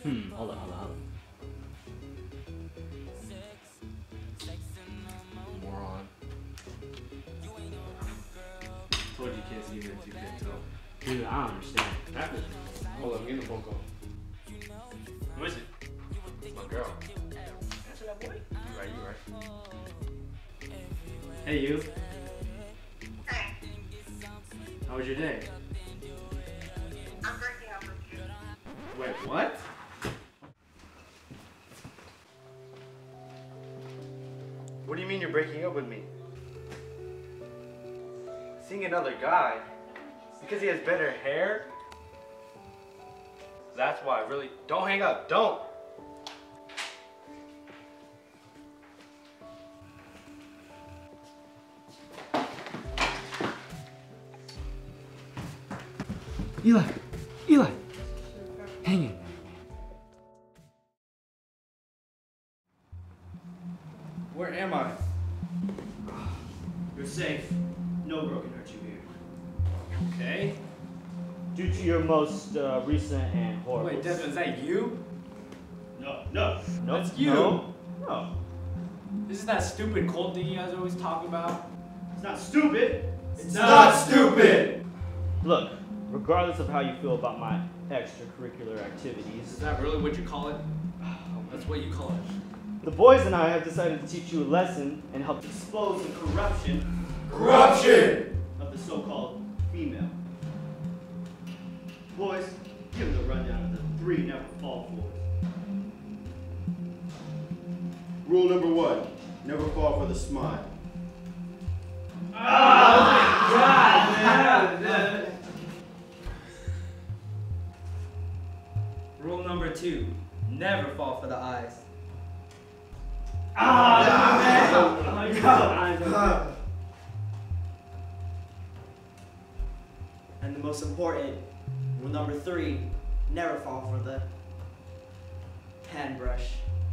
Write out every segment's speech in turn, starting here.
Hold on. Moron. Told you can't see me until you can't tell. Dude, I don't understand. Hold on, I'm getting a phone call. Who is it? It's my girl. Answer that boy. You right. Hey, you. Hey, How was your day? I'm breaking up with you. Wait, what? What do you mean you're breaking up with me? Seeing another guy? Because he has better hair? That's why, really. Don't hang up, don't! Eli! Hang it. Where am I? You're safe. No girl can hurt you here. Okay. Due to your most recent and horrible... Wait, Dezmond, is that you? No. That's you. No. This is that stupid cult thing you guys always talk about? It's not stupid. It's not stupid! Look, regardless of how you feel about my extracurricular activities, Is that really what you call it? That's what you call it. the boys and I have decided to teach you a lesson and help expose the corruption of the so-called female. Boys, give them the rundown of the 3 never fall fools. Rule number 1, never fall for the smile. Oh my God, man! Rule number 2, never fall for the eyes. Oh my God! And the most important, rule number 3, never fall for the hand brush.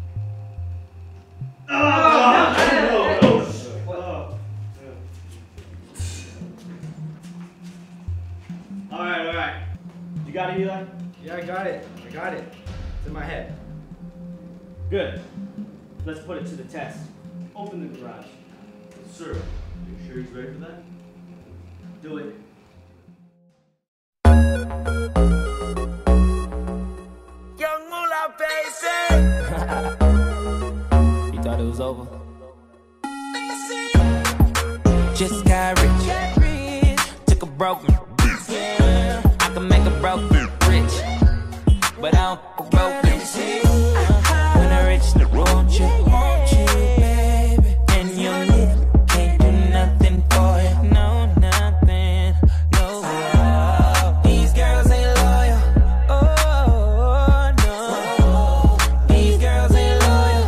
Alright. You got it, Eli? Yeah, I got it. It's in my head. Good. Let's put it to the test. Open the garage. Sir, you sure he's ready for that? Do it. Young Moolah, baby. You thought it was over? Just got rich. Took a broken. I can make a broken rich, but I don't broke it. When I reach the want you, baby, and you can't do nothing for it. No, nothing. No. These girls ain't loyal. Oh no. These girls ain't loyal.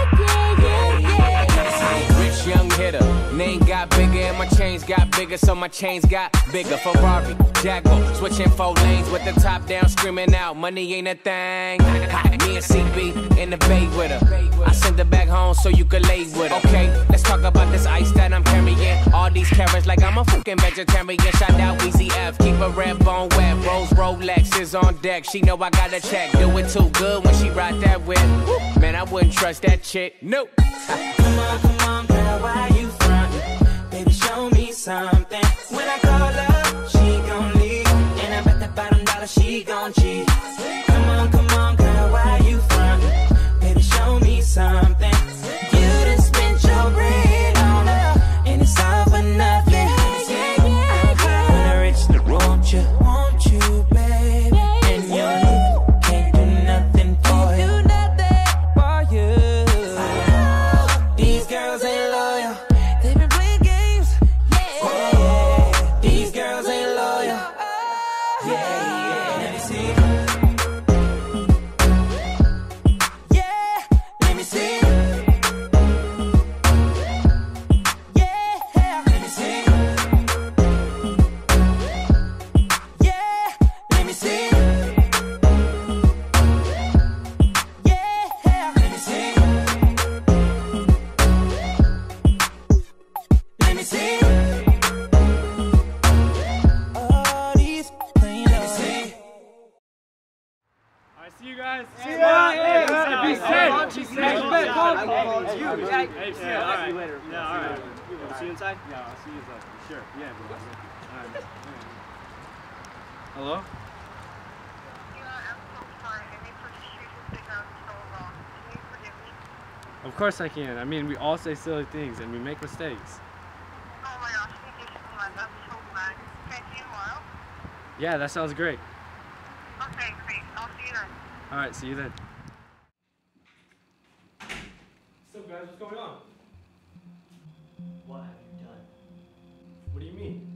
Rich young hitter, name got bigger and my chains got bigger, so my chains got bigger. Ferrari, Jaguar, switching 4 lanes with the top down, screaming out, money ain't a thing. Me and CB in the bay with her. I send her back home so you can lay with her. Okay, let's talk about this ice that I'm carrying. All these carrots like I'm a fucking vegetarian. Shout out Weezy F, keep a red bone wet. Rose Rolex is on deck. She know I got a check. Do it too good when she ride that whip. Man, I wouldn't trust that chick. Nope. Come on, girl, why you frontin'? Baby, show me something. When I call her, she gon' leave, and I bet that bottom dollar she gon' cheat. Come on, girl, why you frontin'? Baby, show me something. You done spent your bread on her, and it's all for nothing. When I reach the want you, baby, and you can't do nothing for you. These girls ain't loyal. They been playing games. Yeah. These girls ain't loyal. Yeah. Let me see. Yeah. Let me see. Alright, see you guys. See ya. Hey, Be safe. Be safe. Hey, See you later. Yeah, alright. See you inside? Yeah, I'll see you inside. Sure. Yeah, bro. Alright. Hello? I'm so sorry. I made such a stupid thing that was so wrong. Can you forgive me? Of course I can. I mean, we all say silly things and we make mistakes. Oh my gosh, thank you so much. I'm so glad. Can I see you tomorrow? Yeah, that sounds great. Okay, great. I'll see you then. Alright, see you then. What's up, guys? What's going on? What have you done? What do you mean?